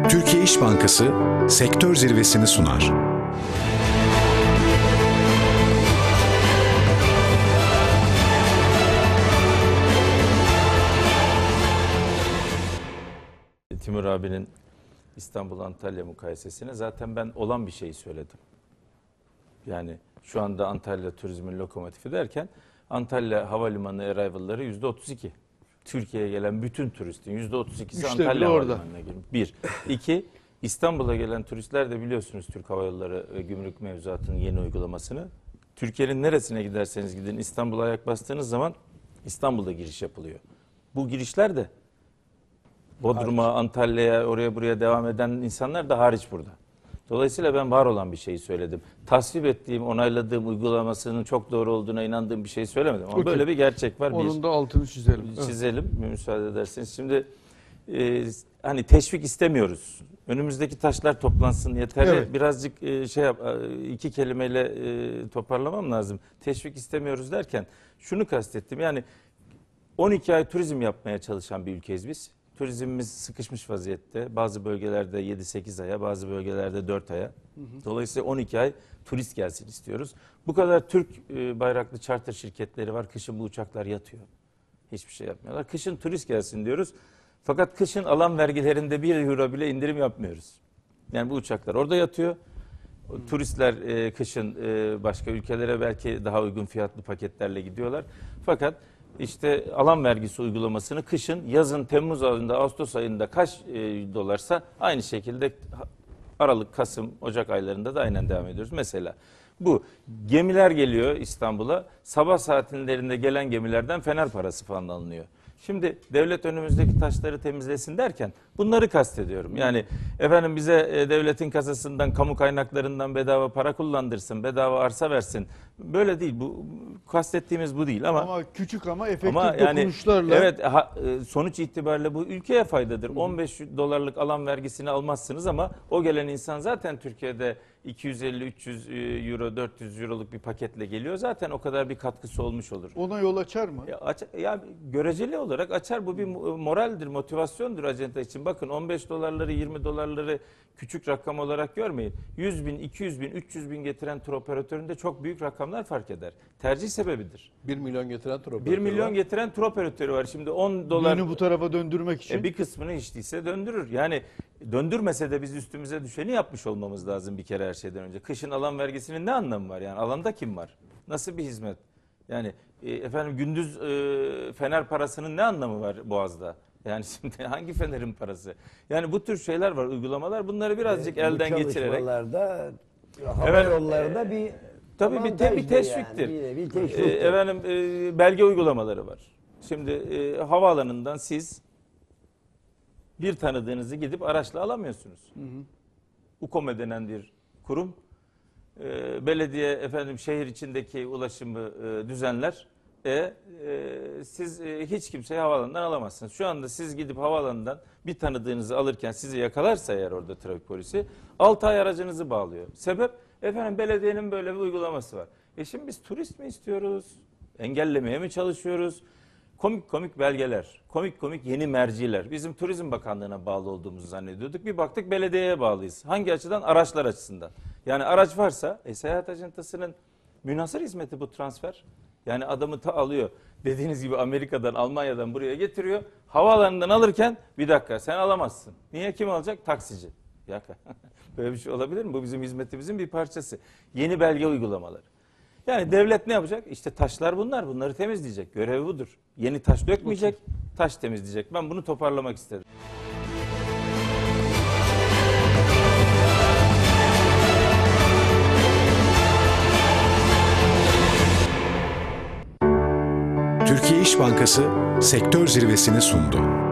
Türkiye İş Bankası sektör zirvesini sunar. Timur abinin İstanbul-Antalya mukayesesine zaten ben olan bir şeyi söyledim. Yani şu anda Antalya turizmin lokomotifi derken Antalya Havalimanı arrival'ları %32. Türkiye'ye gelen bütün turistin %32'si Antalya Havalimanı'na girmiş. Bir. İki, İstanbul'a gelen turistler de biliyorsunuz Türk Hava Yolları ve Gümrük Mevzuatı'nın yeni uygulamasını. Türkiye'nin neresine giderseniz gidin İstanbul'a ayak bastığınız zaman İstanbul'da giriş yapılıyor. Bu girişler de Bodrum'a, Antalya'ya, oraya buraya devam eden insanlar da hariç burada. Dolayısıyla ben var olan bir şeyi söyledim. Tasvip ettiğim, onayladığım uygulamasının çok doğru olduğuna inandığım bir şey söylemedim. Ama böyle bir gerçek var. Onun da altını çizelim. Çizelim, müsaade ederseniz. Şimdi hani teşvik istemiyoruz. Önümüzdeki taşlar toplansın yeterli. Evet. Birazcık iki kelimeyle toparlamam lazım. Teşvik istemiyoruz derken şunu kastettim. Yani 12 ay turizm yapmaya çalışan bir ülkeyiz biz. Turizmimiz sıkışmış vaziyette. Bazı bölgelerde 7-8 aya, bazı bölgelerde 4 aya. Dolayısıyla 12 ay turist gelsin istiyoruz. Bu kadar Türk bayraklı charter şirketleri var. Kışın bu uçaklar yatıyor. Hiçbir şey yapmıyorlar. Kışın turist gelsin diyoruz. Fakat kışın alan vergilerinde 1 euro bile indirim yapmıyoruz. Yani bu uçaklar orada yatıyor. Turistler kışın başka ülkelere belki daha uygun fiyatlı paketlerle gidiyorlar. Fakat İşte alan vergisi uygulamasını kışın, yazın, Temmuz ayında, Ağustos ayında kaç dolarsa aynı şekilde Aralık, Kasım, Ocak aylarında da aynen devam ediyoruz. Mesela bu gemiler geliyor İstanbul'a, sabah saatlerinde gelen gemilerden fener parası falan alınıyor. Şimdi devlet önümüzdeki taşları temizlesin derken bunları kastediyorum. Yani efendim bize devletin kasasından, kamu kaynaklarından bedava para kullandırsın, bedava arsa versin. Böyle değil. Bu kastettiğimiz bu değil ama küçük ama efektif yani, dokunuşlarla. Evet, sonuç itibariyle bu ülkeye faydadır. 15 dolarlık alan vergisini almazsınız ama o gelen insan zaten Türkiye'de 250-300 euro, 400 euroluk bir paketle geliyor. Zaten o kadar bir katkısı olmuş olur. Ona yol açar mı? Ya göreceli olarak açar. Bu bir moraldir, motivasyondur acenta için. Bakın 15 dolarları, 20 dolarları küçük rakam olarak görmeyin. 100 bin, 200 bin, 300 bin getiren tur operatöründe çok büyük rakamlar fark eder. Tercih sebebidir. 1 milyon getiren tur operatörü 1 milyon var. getiren tur operatörü var. Şimdi 10 dolar... Yönü bu tarafa döndürmek için. Bir kısmını hiç değilse döndürür. Yani döndürmese de biz üstümüze düşeni yapmış olmamız lazım bir kere her şeyden önce. Kışın alan vergisinin ne anlamı var? Yani alanda kim var? Nasıl bir hizmet? Yani efendim gündüz fener parasının ne anlamı var Boğaz'da? Yani şimdi hangi fenerin parası? Yani bu tür şeyler var, uygulamalar. Bunları birazcık elden geçirerek. Bu çalışmalarda hava yollarında bir tabii bir teşviktir. Yani, bir teşviktir. Efendim belge uygulamaları var. Şimdi havaalanından siz bir tanıdığınızı gidip araçla alamıyorsunuz. UKOME denen bir kurum. Belediye efendim şehir içindeki ulaşımı düzenler. Siz hiç kimseyi havaalanından alamazsınız. Şu anda siz gidip havaalanından bir tanıdığınızı alırken sizi yakalarsa eğer orada trafik polisi 6 ay aracınızı bağlıyor. Sebep efendim belediyenin böyle bir uygulaması var. Şimdi biz turist mi istiyoruz? Engellemeye mi çalışıyoruz? Komik belgeler, komik yeni merciler. Bizim Turizm Bakanlığı'na bağlı olduğumuzu zannediyorduk. Bir baktık belediyeye bağlıyız. Hangi açıdan? Araçlar açısından. Yani araç varsa seyahat ajantasının münhasır hizmeti bu transfer. Yani adamı alıyor. Dediğiniz gibi Amerika'dan, Almanya'dan buraya getiriyor. Havaalanından alırken bir dakika sen alamazsın. Niye, kim alacak? Taksici. Böyle bir şey olabilir mi? Bu bizim hizmetimizin bir parçası. Yeni belge uygulamaları. Yani devlet ne yapacak? İşte taşlar bunlar. Bunları temizleyecek. Görevi budur. Yeni taş dökmeyecek, taş temizleyecek. Ben bunu toparlamak istedim. Türkiye İş Bankası sektör zirvesini sundu.